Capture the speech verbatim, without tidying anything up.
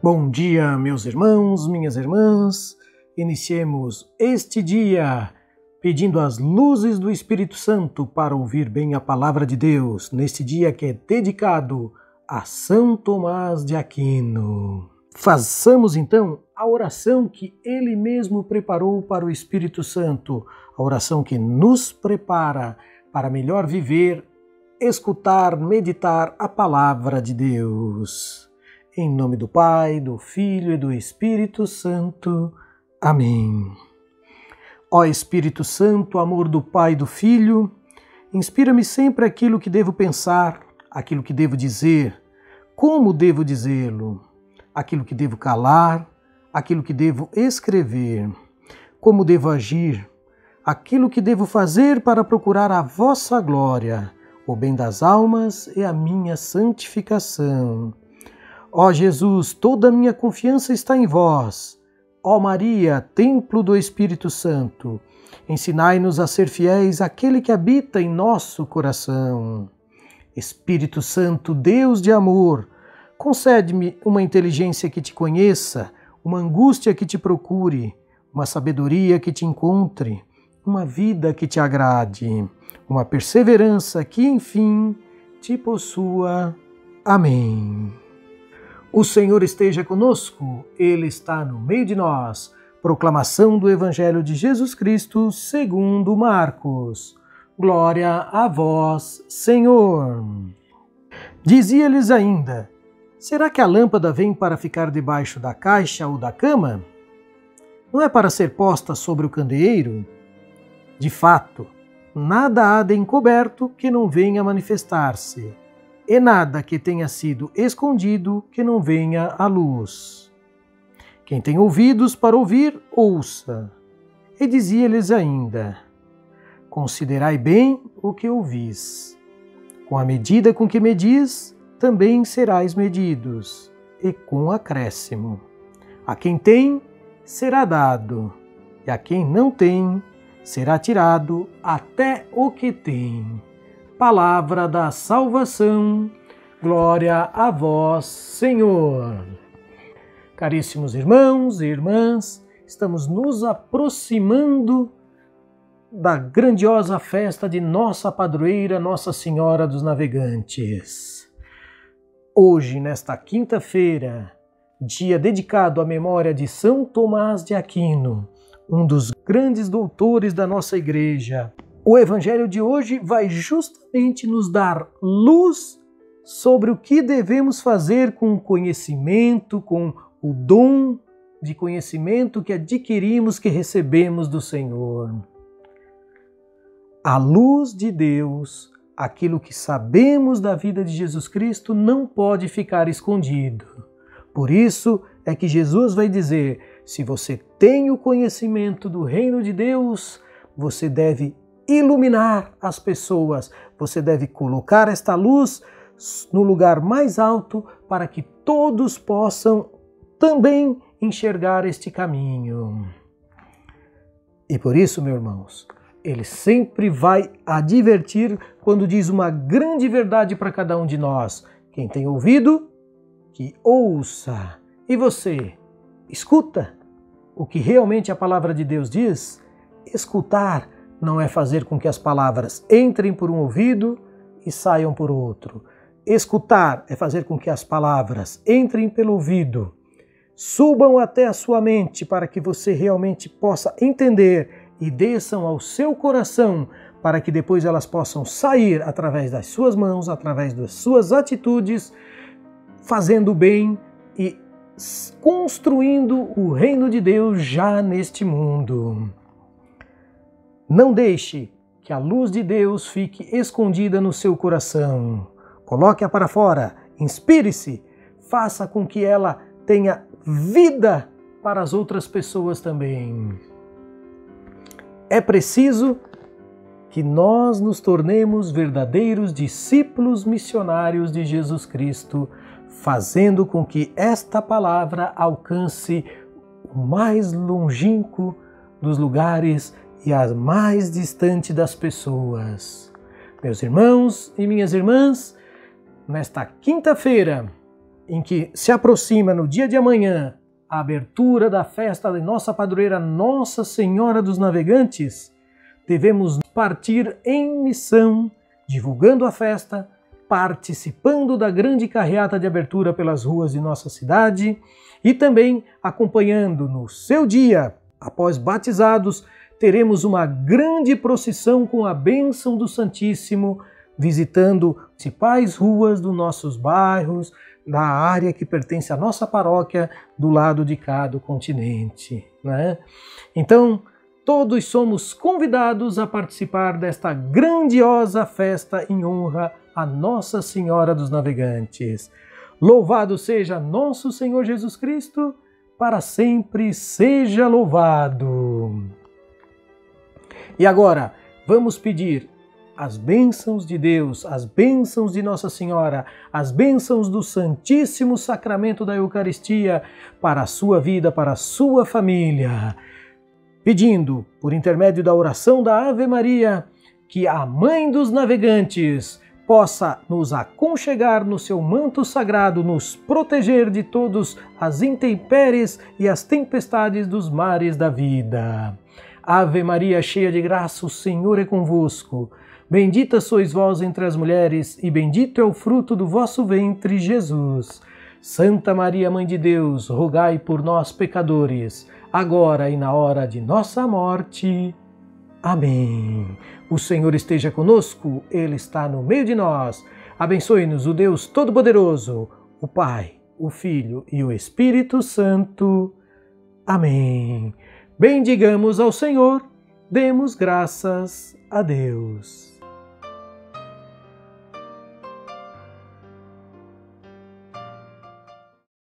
Bom dia, meus irmãos, minhas irmãs. Iniciemos este dia pedindo as luzes do Espírito Santo para ouvir bem a palavra de Deus, neste dia que é dedicado a São Tomás de Aquino. Façamos então a oração que ele mesmo preparou para o Espírito Santo, a oração que nos prepara para melhor viver, escutar, meditar a palavra de Deus. Em nome do Pai, do Filho e do Espírito Santo. Amém. Ó Espírito Santo, amor do Pai e do Filho, inspira-me sempre aquilo que devo pensar, aquilo que devo dizer, como devo dizê-lo, aquilo que devo calar, aquilo que devo escrever, como devo agir, aquilo que devo fazer para procurar a vossa glória, o bem das almas e a minha santificação. Ó Jesus, toda a minha confiança está em vós. Ó Maria, templo do Espírito Santo, ensinai-nos a ser fiéis àquele que habita em nosso coração. Espírito Santo, Deus de amor, concede-me uma inteligência que te conheça, uma angústia que te procure, uma sabedoria que te encontre, uma vida que te agrade, uma perseverança que, enfim, te possua. Amém. O Senhor esteja conosco, Ele está no meio de nós. Proclamação do Evangelho de Jesus Cristo segundo Marcos. Glória a vós, Senhor. Dizia-lhes ainda: será que a lâmpada vem para ficar debaixo da caixa ou da cama? Não é para ser posta sobre o candeeiro? De fato, nada há de encoberto que não venha a manifestar-se, e nada que tenha sido escondido que não venha à luz. Quem tem ouvidos para ouvir, ouça. E dizia-lhes ainda: considerai bem o que ouvis. Com a medida com que medis, também serás medidos, e com acréscimo. A quem tem, será dado, e a quem não tem, será tirado até o que tem. Palavra da salvação, glória a vós, Senhor. Caríssimos irmãos e irmãs, estamos nos aproximando da grandiosa festa de nossa padroeira, Nossa Senhora dos Navegantes. Hoje, nesta quinta-feira, dia dedicado à memória de São Tomás de Aquino, um dos grandes doutores da nossa Igreja, o Evangelho de hoje vai justamente nos dar luz sobre o que devemos fazer com o conhecimento, com o dom de conhecimento que adquirimos, que recebemos do Senhor. A luz de Deus, aquilo que sabemos da vida de Jesus Cristo, não pode ficar escondido. Por isso é que Jesus vai dizer: se você tem o conhecimento do reino de Deus, você deve iluminar as pessoas, você deve colocar esta luz no lugar mais alto para que todos possam também enxergar este caminho. E por isso, meus irmãos, ele sempre vai advertir quando diz uma grande verdade para cada um de nós. Quem tem ouvido, que ouça. E você, escuta o que realmente a palavra de Deus diz? Escutar não é fazer com que as palavras entrem por um ouvido e saiam por outro. Escutar é fazer com que as palavras entrem pelo ouvido, subam até a sua mente para que você realmente possa entender e desçam ao seu coração para que depois elas possam sair através das suas mãos, através das suas atitudes, fazendo bem e construindo o reino de Deus já neste mundo. Não deixe que a luz de Deus fique escondida no seu coração. Coloque-a para fora, inspire-se, faça com que ela tenha vida para as outras pessoas também. É preciso que nós nos tornemos verdadeiros discípulos missionários de Jesus Cristo, fazendo com que esta palavra alcance o mais longínquo dos lugares e a mais distante das pessoas. Meus irmãos e minhas irmãs, nesta quinta-feira, em que se aproxima no dia de amanhã a abertura da festa de nossa padroeira Nossa Senhora dos Navegantes, devemos partir em missão, divulgando a festa, participando da grande carreata de abertura pelas ruas de nossa cidade e também acompanhando no seu dia, após batizados, teremos uma grande procissão com a bênção do Santíssimo, visitando as principais ruas dos nossos bairros, da área que pertence à nossa paróquia, do lado de cá do continente, né? Então, todos somos convidados a participar desta grandiosa festa em honra a Nossa Senhora dos Navegantes. Louvado seja nosso Senhor Jesus Cristo, para sempre seja louvado. E agora, vamos pedir as bênçãos de Deus, as bênçãos de Nossa Senhora, as bênçãos do Santíssimo Sacramento da Eucaristia para a sua vida, para a sua família. Pedindo, por intermédio da oração da Ave Maria, que a Mãe dos Navegantes possa nos aconchegar no seu manto sagrado, nos proteger de todas as intempéries e as tempestades dos mares da vida. Ave Maria, cheia de graça, o Senhor é convosco. Bendita sois vós entre as mulheres, e bendito é o fruto do vosso ventre, Jesus. Santa Maria, Mãe de Deus, rogai por nós, pecadores, agora e na hora de nossa morte. Amém. O Senhor esteja conosco, Ele está no meio de nós. Abençoe-nos o Deus Todo-Poderoso, o Pai, o Filho e o Espírito Santo. Amém. Bendigamos ao Senhor, demos graças a Deus.